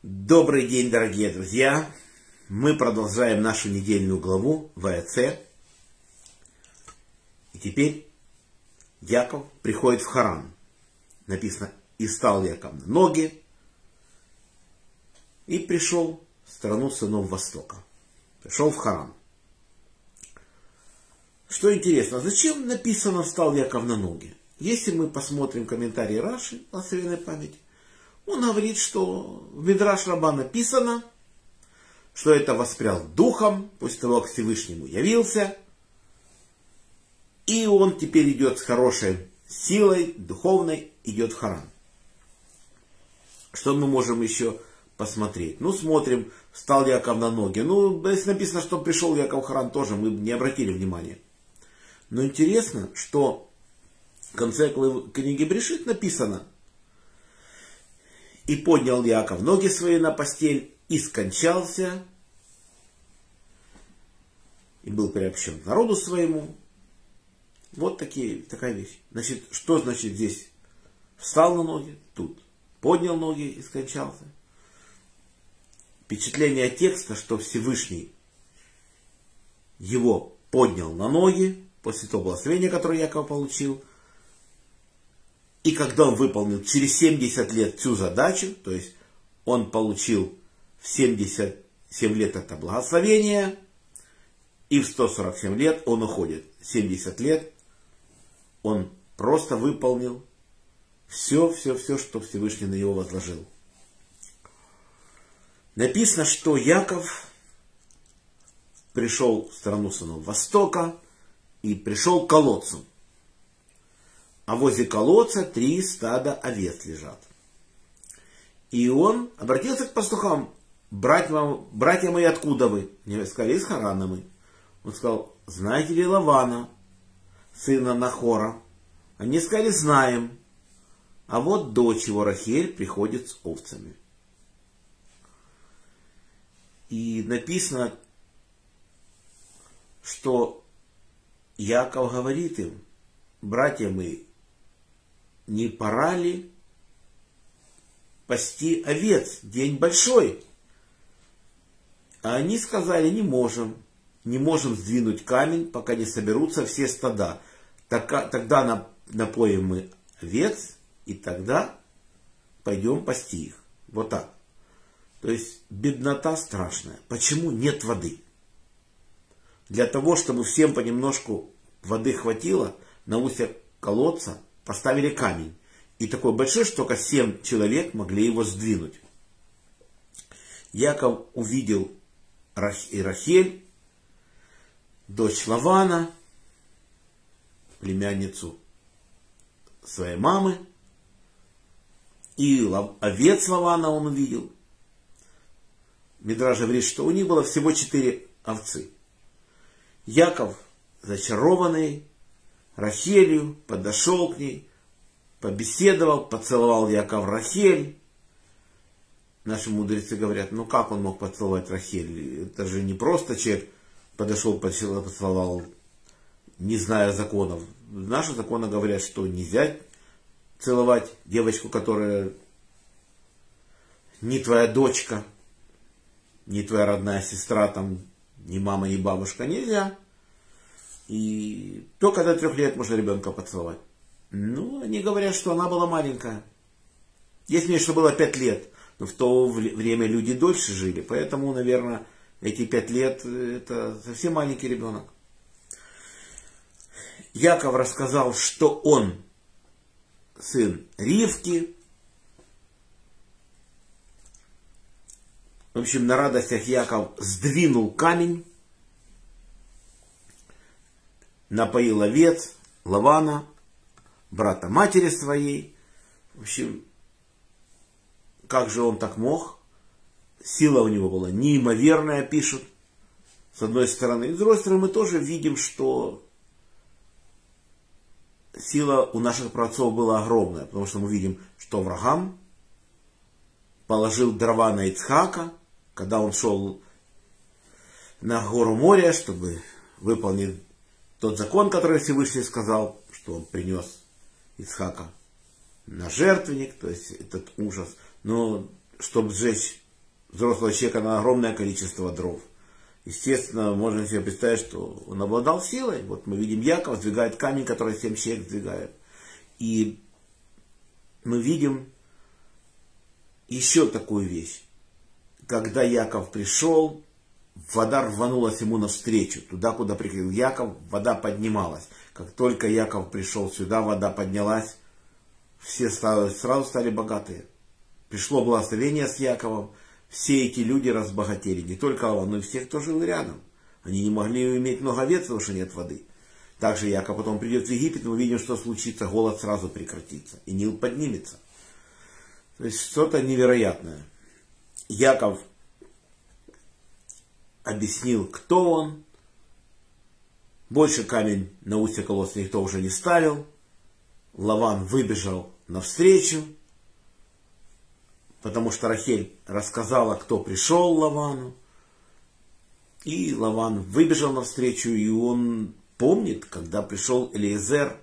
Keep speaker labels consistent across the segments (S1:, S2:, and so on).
S1: Добрый день, дорогие друзья! Мы продолжаем нашу недельную главу Ваэцэ. И теперь Яков приходит в Харан. Написано: «И стал Яков на ноги, и пришел в страну сынов Востока». Пришел в Харан. Что интересно, зачем написано «встал Яков на ноги»? Если мы посмотрим комментарий Раши, благословенной памяти, он говорит, что в Мидраш Раба написано, что это воспрял духом после того, как Всевышнему явился. И он теперь идет с хорошей силой, духовной, идет в Харан. Что мы можем еще посмотреть? Смотрим, встал Яков на ноги. Если написано, что пришел Яков в Харан, тоже мы не обратили внимания. Но интересно, что в конце книги Брешит написано: «И поднял Яков ноги свои на постель, и скончался, и был приобщен к народу своему». Вот такая вещь. Значит, что значит здесь встал на ноги? Тут поднял ноги и скончался. Впечатление текста, что Всевышний его поднял на ноги после того благословения, которое Яков получил. И когда он выполнил через 70 лет всю задачу, то есть он получил в 77 лет это благословение, и в 147 лет он уходит. 70 лет он просто выполнил все, что Всевышний на него возложил. Написано, что Яков пришел в страну сынов Востока и пришел к колодцу. А возле колодца 3 стада овец лежат. И он обратился к пастухам: братья мои, откуда вы? Они сказали: из Харана мы. Он сказал: знаете ли Лавана, сына Нахора? Они сказали: знаем. А вот дочь его Рахель приходит с овцами. И написано, что Яков говорит им: братья мои, не пора ли пасти овец? День большой. А они сказали: не можем сдвинуть камень, пока не соберутся все стада. Тогда напоим мы овец, и тогда пойдем пасти их. Вот так. То есть беднота страшная. Почему нет воды? Для того, чтобы всем понемножку воды хватило, на устье колодца поставили камень. И такой большой, что только 7 человек могли его сдвинуть. Яков увидел Рахель, дочь Лавана, племянницу своей мамы. И овец Лавана он увидел. Мидраш говорит, что у них было всего 4 овцы. Яков, зачарованный Рахелью, подошел к ней, побеседовал, поцеловал Яков Рахель. Наши мудрецы говорят: как он мог поцеловать Рахель? Это же не просто человек подошел, поцеловал, не зная законов. Наши законы говорят, что нельзя целовать девочку, которая не твоя дочка, не твоя родная сестра, ни мама, ни бабушка. Нельзя. И только до 3 лет можно ребенка поцеловать. Они говорят, что она была маленькая. Есть мнение, что было 5 лет. Но в то время люди дольше жили. Поэтому, наверное, эти 5 лет это совсем маленький ребенок. Яков рассказал, что он сын Ривки. В общем, на радостях Яков сдвинул камень, напоил овец Лавана, брата матери своей. В общем, как же он так мог? Сила у него была неимоверная, пишут, с одной стороны. И с другой стороны, мы тоже видим, что сила у наших праотцов была огромная. Потому что мы видим, что Авраам положил дрова на Ицхака, когда он шел на гору Мория, чтобы выполнить тот закон, который Всевышний сказал, что он принес Ицхака на жертвенник, то есть этот ужас. Но чтобы сжечь взрослого человека на огромное количество дров. Естественно, можно себе представить, что он обладал силой. Вот мы видим, Яков сдвигает камень, который 7 человек сдвигают. И мы видим еще такую вещь. Когда Яков пришел, вода рванулась ему навстречу. Туда, куда приходил Яков, вода поднималась. Как только Яков пришел сюда, вода поднялась. Все сразу стали богатые. Пришло благословение с Яковом. Все эти люди разбогатели. Не только Лаван, но и все, кто жил рядом. Они не могли иметь много овец, потому что нет воды. Также Яков потом придет в Египет, мы видим, что случится. Голод сразу прекратится. И Нил поднимется. То есть что-то невероятное. Яков объяснил, кто он. Больше камень на устье колодца никто уже не ставил. Лаван выбежал навстречу, потому что Рахель рассказала, кто пришел Лавану. И Лаван выбежал навстречу, и он помнит, когда пришел Элиезер,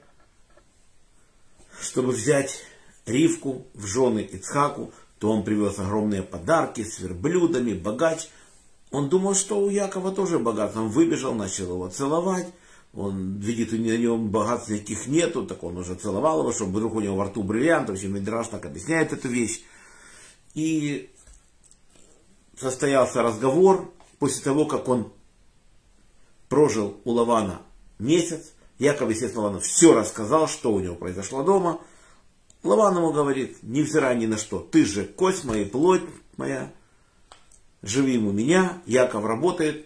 S1: чтобы взять Ривку в жены Ицхаку, то он привез огромные подарки с верблюдами, богач. Он думал, что у Якова тоже богатство. Он выбежал, начал его целовать. Он видит, у нем богатств никаких нету, так он уже целовал его, чтобы вдруг у него во рту бриллиант. В общем, Мидраш так объясняет эту вещь. И состоялся разговор. После того, как он прожил у Лавана месяц, Яков, естественно, Лавану все рассказал, что у него произошло дома. Лаван ему говорит, невзирая ни на что, ты же кость моя, плоть моя, живи у меня. Яков работает.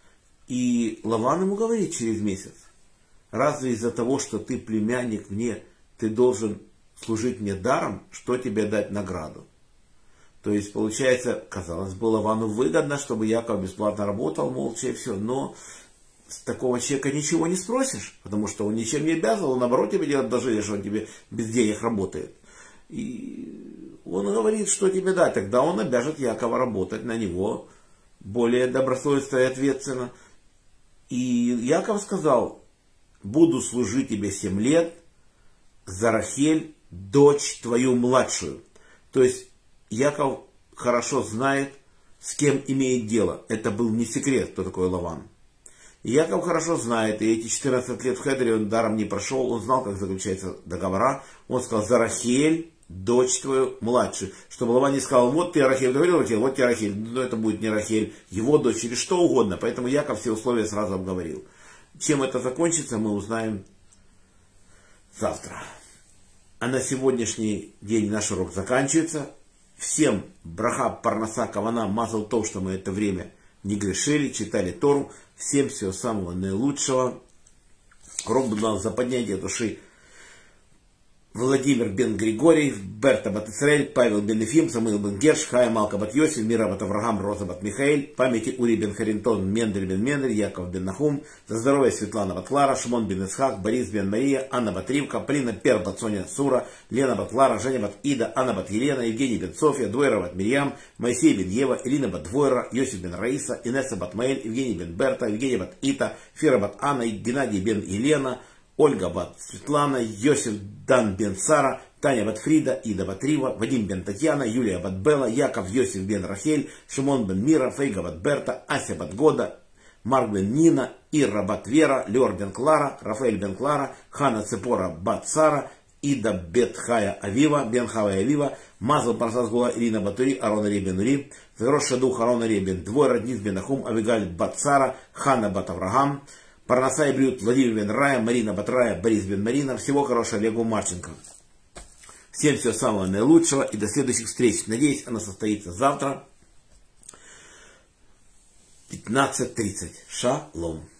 S1: И Лаван ему говорит через месяц, разве из-за того, что ты племянник мне, ты должен служить мне даром, что тебе дать награду? То есть, получается, казалось бы, Лавану выгодно, чтобы Яков бесплатно работал, молча и все. Но с такого человека ничего не спросишь, потому что он ничем не обязан, он наоборот тебе делает одолжение, что он тебе без денег работает. И он говорит, что тебе дать. Тогда он обяжет Якова работать на него более добросовестно и ответственно. И Яков сказал, буду служить тебе 7 лет за Рахель, дочь твою младшую. То есть Яков хорошо знает, с кем имеет дело. Это был не секрет, кто такой Лаван. И Яков хорошо знает, и эти 14 лет в Хедере он даром не прошел, он знал, как заключаются договора. Он сказал, за Рахель, дочь твою младшую. Чтобы Лаван не сказал, вот ты Рахель, говорил Рахель, вот тебе Рахель. Но это будет не Рахель, его дочь или что угодно. Поэтому Яков все условия сразу обговорил. Чем это закончится, мы узнаем завтра. А на сегодняшний день наш урок заканчивается. Всем браха, парнаса, кавана, мазал то, что мы это время не грешили, читали Тору. Всем всего самого наилучшего. Урок был за поднятие души Владимир бен Григорий, Берта бат Исраэль, Павел бен Ефим, Самуил бен Герш, Хая Малка бат Йосиф, Мира бат Авраам, Роза бат Михаэль, памяти Ури бен Харинтон, Мендель бен Мендель, Яков бен Нахум, за здоровье Светлана бат Клара, Шимон бен Исхак, Борис бен Мария, Анна бат Ривка, Полина Пер бат Соня Сура, Лена бат Лара, Женя бат Ида, Анна бат Елена, Евгений бен София, Двойра бат Мирьям, Моисей бен Ева, Ирина бат Двойра, Йосиф бен Раиса, Инесса бат Маэль, Евгений бен Берта, Евгений бат Ита, Фира бат Анна, Геннадий бен Елена, Ольга бат Светлана, Йосиф Дан бен Сара, Таня бат Фрида, Ида бат Рива, Вадим бен Татьяна, Юлия бат Белла, Яков Йосиф бен Рахель, Шимон бен Мира, Фейга бат Берта, Ася бат Года, Марк бен Нина, Ирра бат Вера, Леор бен Клара, Рафаэль бен Клара, Хана Цепора бат Сара, Ида бет Хая Авива, бен Хавая Авива, Мазал Парсас Гула Ирина Батури, Арон Ари бен Ури, Загроша дух Арон Ари бен Двой, Радниц бен Ахум, Авигаль бат Сара, Хана бат Авраам, Парнаса и Брют, Владимир бен Рая, Марина бат Рая, Борис бен Марина. Всего хорошего, Олегу Марченко. Всем всего самого наилучшего и до следующих встреч. Надеюсь, она состоится завтра в 15:30. Шалом.